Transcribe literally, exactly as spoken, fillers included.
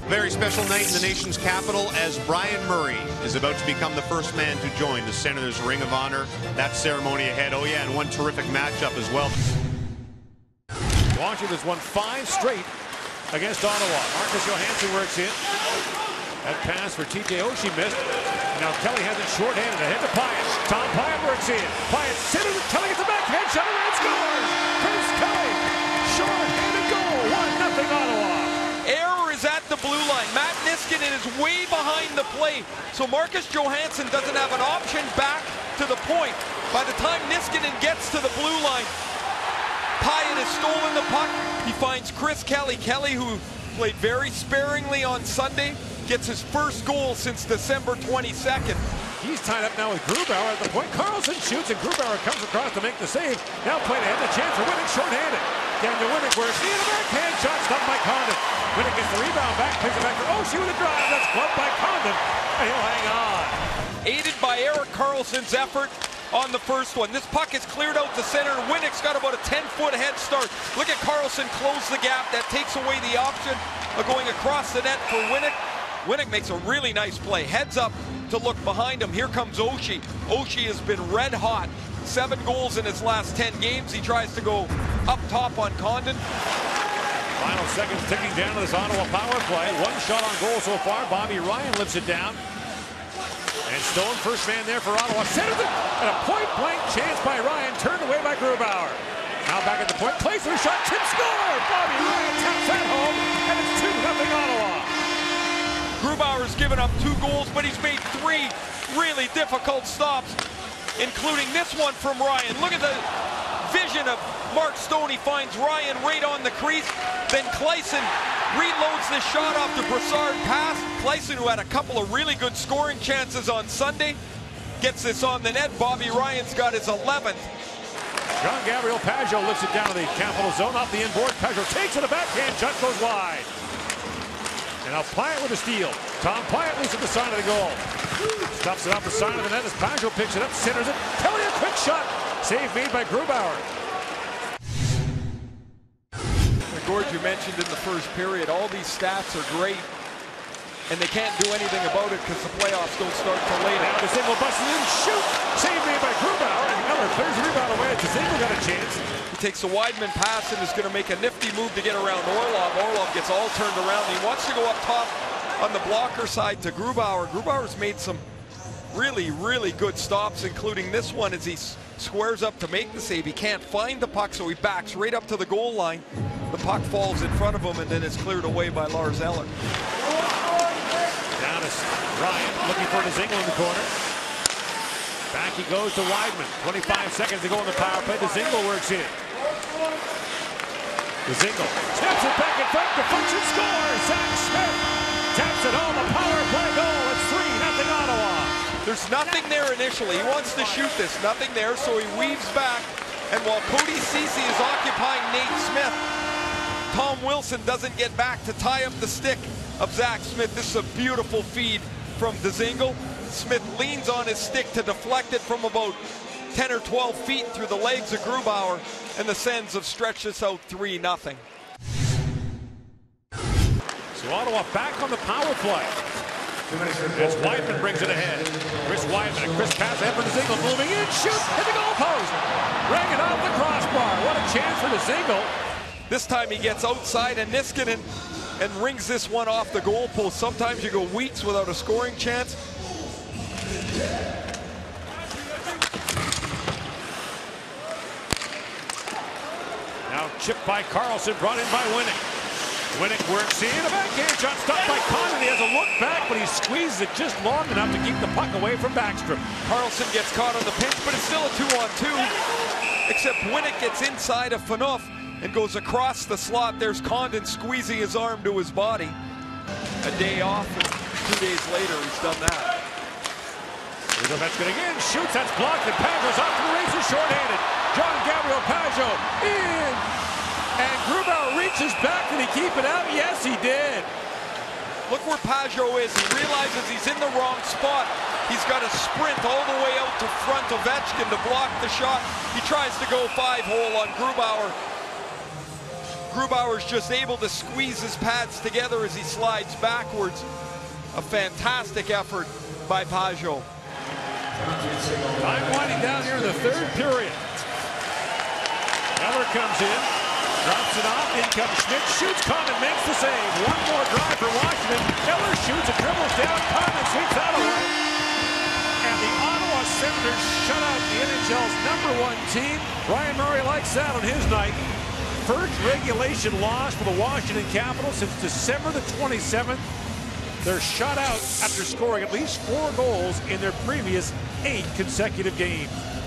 Very special night in the nation's capital as Brian Murray is about to become the first man to join the Senators' Ring of Honor. That ceremony ahead. Oh yeah, and one terrific matchup as well. Washington's won five straight against Ottawa. Marcus Johansson works in. That pass for T J Oshie missed. Now Kelly has it short-handed. Ahead to Pyatt. Tom Pyatt works in. Pyatt centers it. Kelly gets a backhand shot and scores. Chris Kelly. Short-handed goal. one nothing Ottawa. Error is at the blue line. Matt Niskanen is way behind the play. So Marcus Johansson doesn't have an option back to the point. By the time Niskanen gets to the blue line, Pyatt has stolen the puck. He finds Chris Kelly. Kelly, who played very sparingly on Sunday, gets his first goal since December twenty-second. He's tied up now with Grubauer at the point. Carlson shoots and Grubauer comes across to make the save. Now played ahead, the chance for Winnick short-handed. Daniel Winnick works in a backhand shot, stopped by Condon. Winnick gets the rebound back, picks it back for Oshie with a drive. That's gloved by Condon, and he'll hang on. Aided by Erik Karlsson's effort on the first one. This puck is cleared out to center. Winnick's got about a ten-foot head start. Look at Karlsson close the gap. That takes away the option of going across the net for Winnick. Winnick makes a really nice play. Heads up to look behind him. Here comes Oshie. Oshie has been red hot. Seven goals in his last ten games. He tries to go up top on Condon. Final seconds ticking down to this Ottawa power play. One shot on goal so far. Bobby Ryan lifts it down. And Stone, first man there for Ottawa, centers it. And a point-blank chance by Ryan, turned away by Grubauer. Now back at the point, plays for a shot, tip score! Bobby Ryan taps that home, and it's two nothing Ottawa. Grubauer's given up two goals, but he's made three really difficult stops, including this one from Ryan. Look at the vision of Mark Stone. He finds Ryan right on the crease. Then Claesson reloads this shot off the Brassard pass. Claesson, who had a couple of really good scoring chances on Sunday, gets this on the net. Bobby Ryan's got his eleventh. Jean-Gabriel Pageau lifts it down to the Capital zone, off the inboard. Pageau takes it, a backhand shot goes wide. And now Pyatt with a steal. Tom Pyatt leaves at the side of the goal. Stuffs it off the side of the net as Pageau picks it up, centers it. Kelly, a quick shot. Save made by Grubauer. Gord, you mentioned in the first period, all these stats are great, and they can't do anything about it because the playoffs don't start till later. Now Dzingel busts it in, shoot! Save made by Grubauer, and Miller clears the rebound away. Dzingel got a chance. He takes a Weidman pass and is going to make a nifty move to get around Orlov. Orlov gets all turned around. He wants to go up top on the blocker side to Grubauer. Grubauer's made some really, really good stops, including this one as he squares up to make the save. He can't find the puck, so he backs right up to the goal line. The puck falls in front of him and then is cleared away by Lars Eller. Down to Ryan, looking for Dzingel in the corner. Back he goes to Weidman. twenty-five seconds to go in the power play. Dzingel works in. Dzingel snaps it back in front. Deflection scores. Zach Smith taps it home. A power play goal. It's three nothing Ottawa. There's nothing there initially. He wants to shoot this. Nothing there, so he weaves back. And while Cody Ceci is occupying Nate Smith, Tom Wilson doesn't get back to tie up the stick of Zach Smith. This is a beautiful feed from Dzingel. Smith leans on his stick to deflect it from about ten or twelve feet through the legs of Grubauer, and the Sens have stretched this out three nothing. So Ottawa back on the power play. As Weidman brings it ahead. Chris Weidman, a crisp pass ahead for Dzingel, moving in, shoots, hit the goalpost. Rang it off the crossbar. What a chance for Dzingel. This time he gets outside and Niskanen and rings this one off the goalpost. Sometimes you go weeks without a scoring chance. Now chipped by Karlsson, brought in by Winnick. Winnick works in, a backhand shot stopped by Condon. He has a look back, but he squeezes it just long enough to keep the puck away from Backstrom. Karlsson gets caught on the pinch, but it's still a two-on-two. Except Winnick gets inside of Phaneuf and goes across the slot. There's Condon squeezing his arm to his body. A day off, and two days later he's done that. Ovechkin again, shoots, that's blocked, and Pageau's off to the races, short-handed. Jean-Gabriel Pageau in, and Grubauer reaches back, did he keep it out? Yes, he did. Look where Pageau is. He realizes he's in the wrong spot. He's got to sprint all the way out to front of Ovechkin to block the shot. He tries to go five-hole on Grubauer. Grubauer's just able to squeeze his pads together as he slides backwards. A fantastic effort by Pajot. Time winding down here in the third period. Eller comes in, drops it off, in comes Schmidt, shoots, Condon makes the save. One more drive for Washington. Eller shoots and dribbles down, Condon sweeps that away. And the Ottawa Senators shut out the N H L's number one team. Ryan Murray likes that on his night. First regulation loss for the Washington Capitals since December the twenty-seventh. They're shut out after scoring at least four goals in their previous eight consecutive games.